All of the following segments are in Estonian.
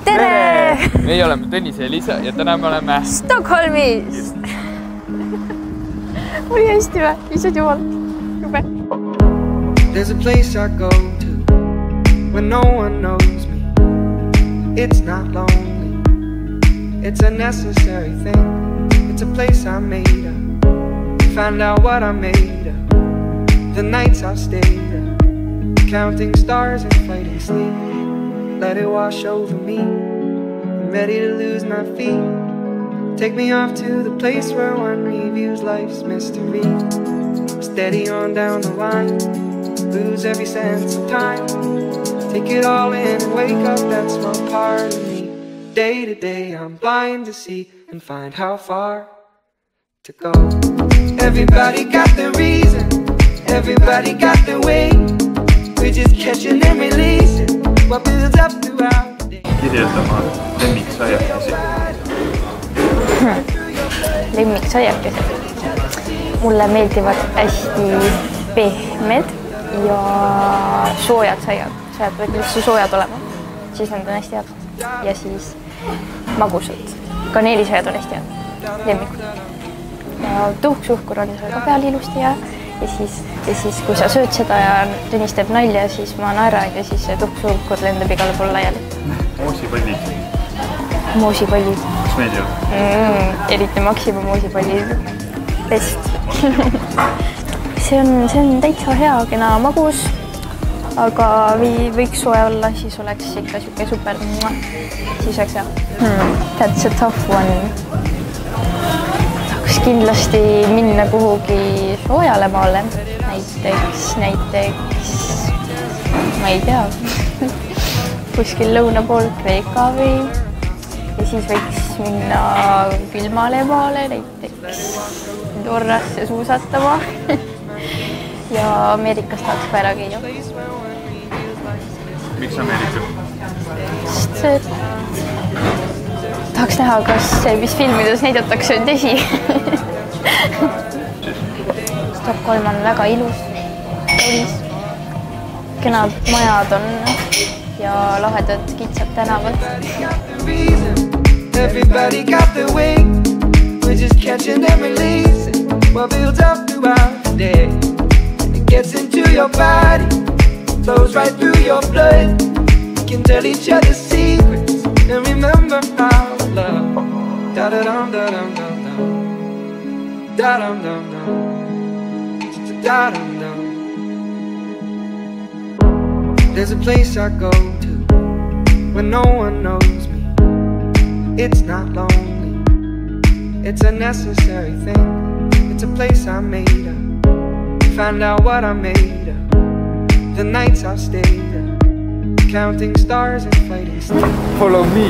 Tere! Meie oleme Tõnis ja Liisa ja täna me oleme Stockholmis! Oli hästi või? Isad jumal. Jube. There's a place I go to when no one knows me. It's not lonely. It's a necessary thing. It's a place I made up. Find out what I made up. The nights I've stayed up. Counting stars and fighting sleep. Let it wash over me. I'm ready to lose my feet. Take me off to the place where one reviews life's mystery. Steady on down the line. Lose every sense of time. Take it all in and wake up that small part of me. Day to day I'm blind to see and find how far to go. Everybody got their reason. Everybody got their way. We're just catching and releasing what builds up throughout the day. Kirjeldama lemmiksaiakesi. Lemmiksaiakesed. Mulle meeldivad hästi pehmed ja soojad saiad. Saiad võivad üldse soojad olema. Siis need on hästi head. Ja siis magusad. Kaneelisaiad on hästi head. Lemmikud. Ja tuhksuhkur on seal ka peal ilusti ja siis kui sa sööd seda ja Tõnis teeb nalja, siis ma naeran ja siis see tuhksuhkur lendab igale poole laiali. Moosipallid. Moosipallid. Kas meeldivad? Eriti Maxima moosipallid. Best. See on täitsa hea, kena magus, aga võiks soe olla, siis oleks ikka siuke super. Siis oleks hea. That's a tough one. Tahaks kindlasti minna kuhugi soojale maale. Näiteks, ma ei tea, kuskil lõuna pool Kreeka või ja siis võiks minna külmale maale, näiteks Norrasse suusatama ja Ameerikas tahaks ka ära käia. Miks Ameerika? Sest tahaks näha, kas see, mis filmides näidatakse, on tõsi. Stockholm on väga ilus, kaunis. Kenad majad on ja lahedad kitsad tänavad. Everybody got their way. We're just catching and releasing what builds up throughout the day. It gets into your body, flows right through your blood. We can tell each other secrets and remember our love. Da-da-dum-da-dum-dum-dum. Da-dum-dum-dum. Da-dum-dum. There's a place I go to when no one knows me. It's not lonely. It's a necessary thing. It's a place I made up. Find out what I made up. The nights I've stayed up. Counting stars and fighting sleep. Follow me.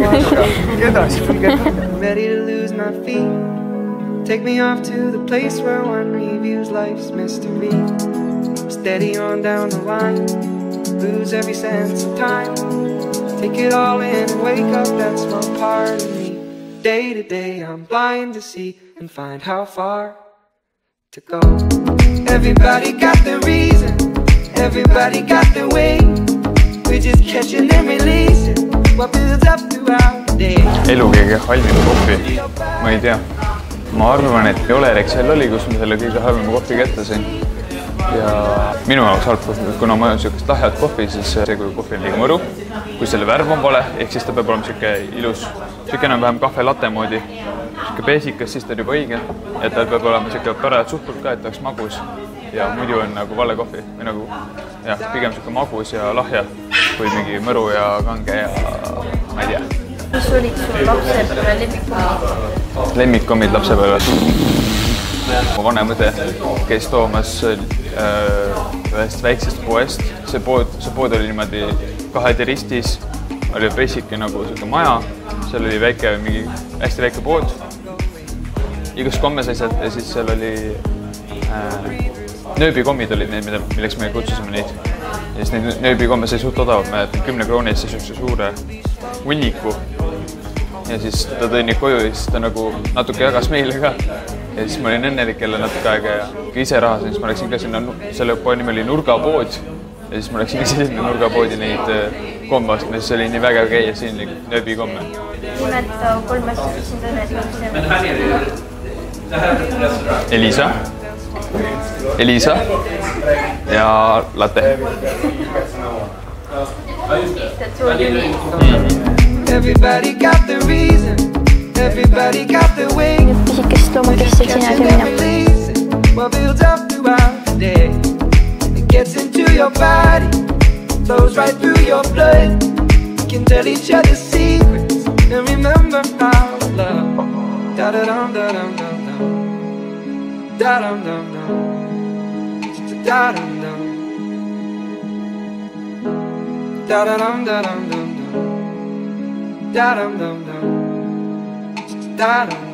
I'm ready to lose my feet. Take me off to the place where one reviews life's mystery. Steady on down the line. Lose every sense of time. Take it all in and wake up that small part of me. Day to day I'm blind to see and find how far to go. Everybody got their reason. Everybody got their way. We're just catching and releasing what builds up throughout the day. Elu kõige halvim kohvi. Ma ei tea. Ma arvan, et Olerexel oli, kus ma selle kõige halvema kohvi kätte sain. Ja minu jaoks halb kohvi, kuna ma olen siukest lahjad kohvi, siis see kui kohvi on liiga mõru. Kui selle värv on vale, ehk siis ta peab olema siuke ilus, siuke enam-vähem kahve latte moodi. Siuke peesikas, siis ta on juba õige. Ja tal peab olema siuke parajad suhkrut ka, et oleks magus. Ja muidu on nagu vale kohvi. Või nagu, jah, pigem siuke magus ja lahja. Kui mingi mõru ja kange ja ma ei tea. Mis olid sul lapsepõlve lemmikkomid? Lemmikkomid lapsepõlves. Mu vanem õde käis toomas ühest väiksest poest. See pood oli niimoodi kahedi ristis. Oli pesike nagu selline maja. Seal oli väike, mingi hästi väike pood. Igas kommes asjad ja siis seal oli nööbikommid olid need, milleks me kutsusime neid. Ja siis neid nööbikomme sai suht odavad. Ma jätan 10 krooni eest siukse suure hunniku. Ja siis ta tõi neid koju ja siis ta nagu natuke jagas meile ka. Ja siis ma olin õnnelik jälle natuke aega ja kui ise raha sain, siis ma läksin ka sinna, selle poe nimi oli Nurgapood. ja siis ma läksin ise sinna nurgapoodi neid komme ostma, siis oli nii vägev käia siin nööbikomme. Nimeta 3 asja, mis sind õnnetleb. Elisa ja latte. Everybody got the reason, everybody got the way. Pisikest loomakest sina minna. What builds up throughout the day, it gets into your body, flows right through your blood. You can tell each other secrets and remember how love. Da da dum da dum dum dum, da dum dum dum, da dum dum, da da dum da dum dum dum, da dum dum dum, da dum.